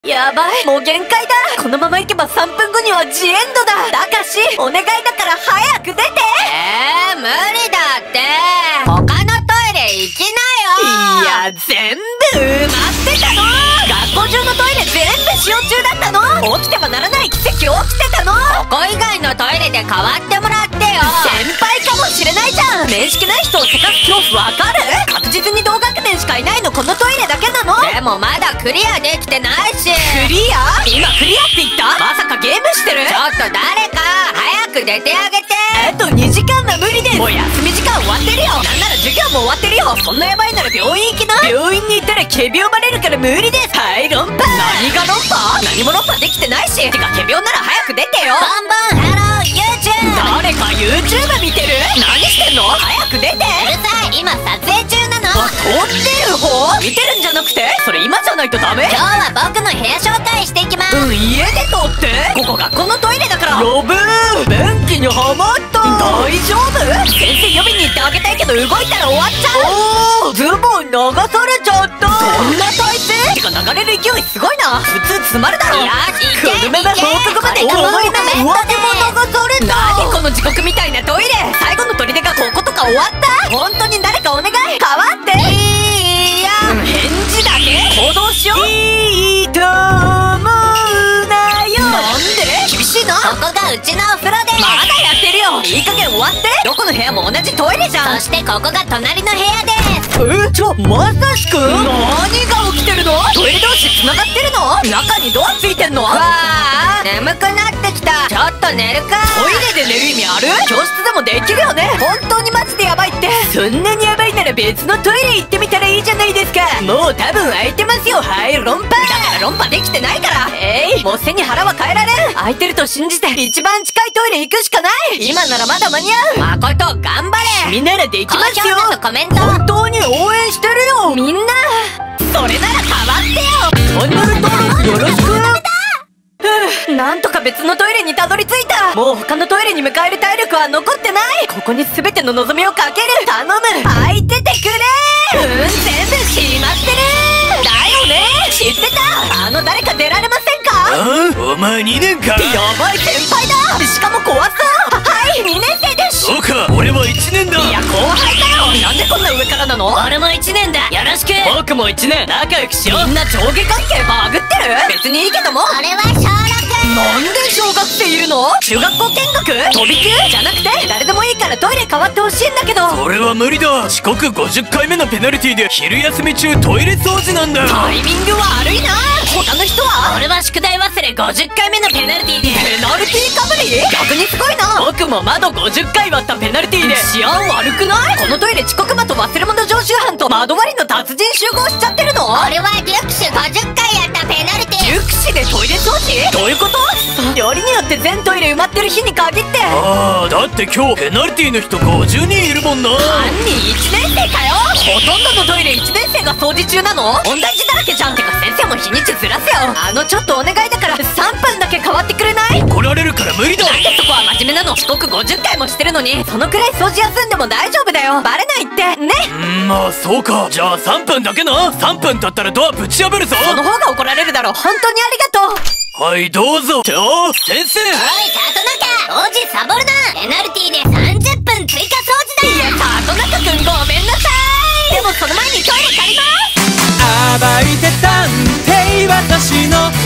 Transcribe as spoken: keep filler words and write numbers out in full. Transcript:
やばい、もう限界だ。このままいけばさんぷんごにはジエンドだ。たかし、お願いだから早く出て。 えー、無理だって。他のトイレ行きないや、 よ。 全部埋まってたの。学校中のトイレ全部使用中だったの。起きてはならない奇跡起きてたの。 ここ以外のトイレで代わってもらってよ。 先輩かもしれないじゃん。面識ない人をせかす恐怖わかる？確実に同学年しかいないのこのトイレだけなの。 でもまだクリアできてないし。 クリア？今クリアって言った？まさかゲームしてる？ ちょっと誰か早く出てあげて。 あとにじかんは無理です。もう休み時間終わってるよ。なんなら授業も終わってるよ。そんなやばいなら病院行きな。病院に行ったら仮病バレるから無理です。はい論破。何が論破？何も論破できてないし。てか仮病なら早く出てよ。 ボンボンハロー YouTube。 誰か YouTube 見てる？何してんの？早く出て。 うるさい、今撮影中なの。 あ、撮ってる方？見てるんじゃなくて？それ今じゃないとダメ？ 今日は僕の部屋紹介していきます。 うん、家で撮って。ここ学校のトイレだから。呼ぶー。便器にはまった。大丈夫？先生呼びに行ってあげたいけど動いたら終わっちゃう。おー、ズボン流されちゃった。どんな体勢？てか流れる勢いすごいな。普通詰まるだろ。 よし、行け久留米が放課後までこの今上手も流された。何この地獄みたいなトイレ。最後の砦がこことか終わった。本当に誰かお願い。代わって。いいや、返事だけ行動しよう。いいと思うなよ。なんで？厳しいな。 ここがうちのお風呂です。 まだやってるよ。いい加減終わって。どこの部屋も同じトイレじゃん。 そしてここが隣の部屋です。 え、ちょ、まさしくん？何が起きてるの？トイレ同士繋がってるの？中にドアついてんの？ わあ、眠くなってきた。ちょっと寝るか。 トイレで寝る意味ある？教室でもできるよね。本当にマジでヤバいって。そんなにヤバいなら別のトイレ行ってみたらいいじゃないですか。もう多分空いてますよ。はい論破。だから論破できてないから。えい、もう背に腹は変えられん。空いてると信じて一番近いトイレ行くしかない。今ならまだ間に合う。 誠頑張れ。 みんならできますよ。 高評価とコメント本当に応援してるよ。みんなそれなら変わってよ。チャンネル登録よろしく。ふう、なんとか別のトイレにたどり着いた。もう他のトイレに迎える体力は残ってない。ここに全ての望みをかける。頼む、空いててくれ。うん、全部閉まってる。だよね、知ってた。あの誰か出られませんか？ あ？お前にねんか？ やばい先輩だ。しかも怖そう。はい、にねん生です。 そうか、俺はいちねんだ。 いや後輩だよ。なんでこんな上からなの？ 俺もいちねんだ。よろしく。 僕もいちねん。仲良くしよう。みんな上下関係バグってる？別にいいけども。 俺は小ろく。 なんで小学生いるの？中学校見学？飛び級？じゃなくて誰でもいいからトイレ変わってほしいんだけど。 それは無理だ。遅刻ごじゅっかいめのペナルティで昼休み中トイレ掃除なんだ。 タイミング悪いな。他の人は？ 俺は宿題忘れごじゅっかいめのペナルティで。 ペナルティかぶり？逆にすごいな。僕も窓ごじゅっかい割ったペナルティで治安悪くない？このトイレ遅刻魔と忘れ物常習犯と窓割りの達人集合しちゃってるの？ 俺はデュクシュごじゅっかいやったペナルティ。 デュクシでトイレ掃除？どういうこと？よりによって全トイレ埋まってる日に限って。 ああ、だって今日ペナルティの人ごじゅうにんいるもんな。 犯人いちねん生かよ。ほとんどのトイレいちねん生が掃除中なの？問題児だらけじゃん。てか先生も日にちずらせよ。あのちょっとお願いだからさんぷんだけ変わってくれない？ 怒られるから無理だ。 なんでそこは真面目なの？遅刻ごじゅっかいもしてるのに。そのくらい掃除休んでも大丈夫だよ。バレないってね。 うん、まあそうか。じゃあさんぷんだけな。さんぷん経ったらドアぶち破るぞ。 その方が怒られるだろ。本当にありがとう。 はい、どうぞ。おー、先生。 おい里中、王子サボるな。ペナルティでさんじゅっぷん追加掃除だ。 いや里中くんごめんなさい。でもその前にトイレ借ります。 暴いて探偵私の